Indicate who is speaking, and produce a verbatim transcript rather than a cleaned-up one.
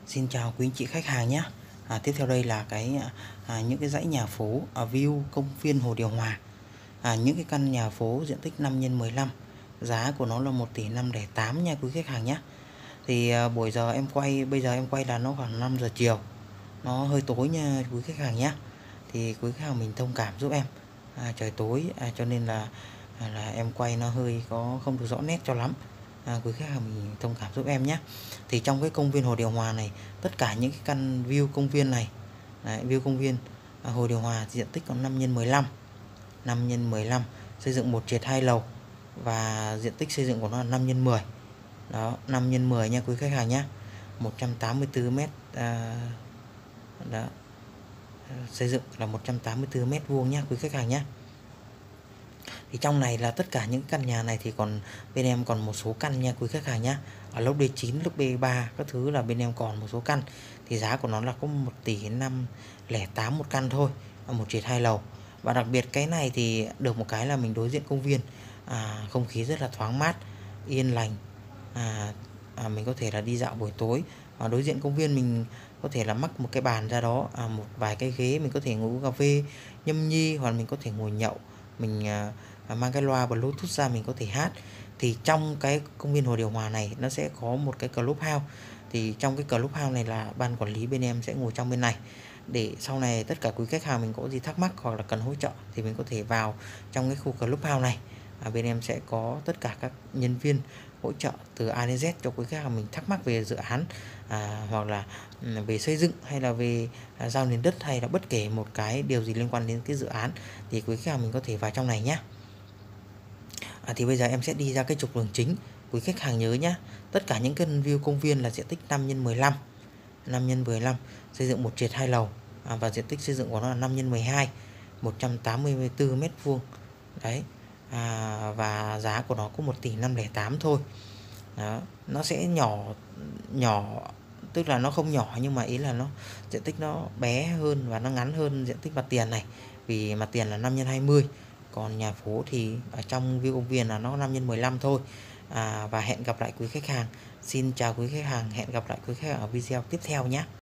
Speaker 1: Xin chào quý anh chị khách hàng nhé. À, tiếp theo đây là cái à, những cái dãy nhà phố ở view công viên Hồ Điều Hòa. À, những cái căn nhà phố diện tích năm nhân mười lăm, giá của nó là một tỷ năm lẻ tám nha quý khách hàng nhé. Thì à, buổi giờ em quay bây giờ em quay là nó khoảng năm giờ chiều. Nó hơi tối nha quý khách hàng nhé. Thì quý khách hàng mình thông cảm giúp em. À, trời tối à, cho nên là à, là em quay nó hơi có không được rõ nét cho lắm. À, quý khách hàng mình thông cảm giúp em nhé. Thì trong cái công viên Hồ Điều Hòa này, tất cả những cái căn view công viên này, đấy, view công viên à, Hồ Điều Hòa diện tích có năm nhân mười lăm, năm nhân mười lăm, xây dựng một trệt hai lầu và diện tích xây dựng của nó là năm nhân mười. Đó, năm nhân mười nha quý khách hàng nhé. một trăm tám mươi tư mét à, đó. Xây dựng là một trăm tám mươi tư mét vuông nhé quý khách hàng nhé. Thì trong này là tất cả những căn nhà này thì còn bên em còn một số căn nha quý khách hàng nhé. Ở lốc D chín, lốc B ba các thứ là bên em còn một số căn. Thì giá của nó là có một tỷ năm lẻ tám một căn thôi, ở một trệt hai lầu. Và đặc biệt cái này thì được một cái là mình đối diện công viên, à, không khí rất là thoáng mát, yên lành. À, à, mình có thể là đi dạo buổi tối. Và đối diện công viên mình có thể là mắc một cái bàn ra đó, à, một vài cái ghế mình có thể ngồi uống cà phê nhâm nhi, hoặc mình có thể ngồi nhậu, mình à, à, mang cái loa Bluetooth ra mình có thể hát. Thì trong cái công viên Hồ Điều Hòa này nó sẽ có một cái clubhouse. Thì trong cái clubhouse này là ban quản lý bên em sẽ ngồi trong bên này, để sau này tất cả quý khách hàng mình có gì thắc mắc hoặc là cần hỗ trợ thì mình có thể vào trong cái khu clubhouse này. À, bên em sẽ có tất cả các nhân viên hỗ trợ từ A đến Z cho quý khách hàng mình thắc mắc về dự án, à, hoặc là về xây dựng, hay là về à, giao nền đất, hay là bất kể một cái điều gì liên quan đến cái dự án thì quý khách hàng mình có thể vào trong này nhé. À, thì bây giờ em sẽ đi ra cái trục đường chính. Quý khách hàng nhớ nhé, tất cả những cái view công viên là diện tích năm nhân mười lăm, năm nhân mười lăm, xây dựng một trệt hai lầu, à, và diện tích xây dựng của nó là năm nhân mười hai, một trăm tám mươi tư mét vuông. Đấy. À, và giá của nó có một tỷ năm lẻ tám thôi. Đó, nó sẽ nhỏ nhỏ tức là nó không nhỏ, nhưng mà ý là nó diện tích nó bé hơn và nó ngắn hơn diện tích mặt tiền này, vì mặt tiền là năm nhân hai mươi, còn nhà phố thì ở trong view công viên là nó năm nhân mười lăm thôi. À, và hẹn gặp lại quý khách hàng. Xin chào quý khách hàng, hẹn gặp lại quý khách hàng ở video tiếp theo nhé.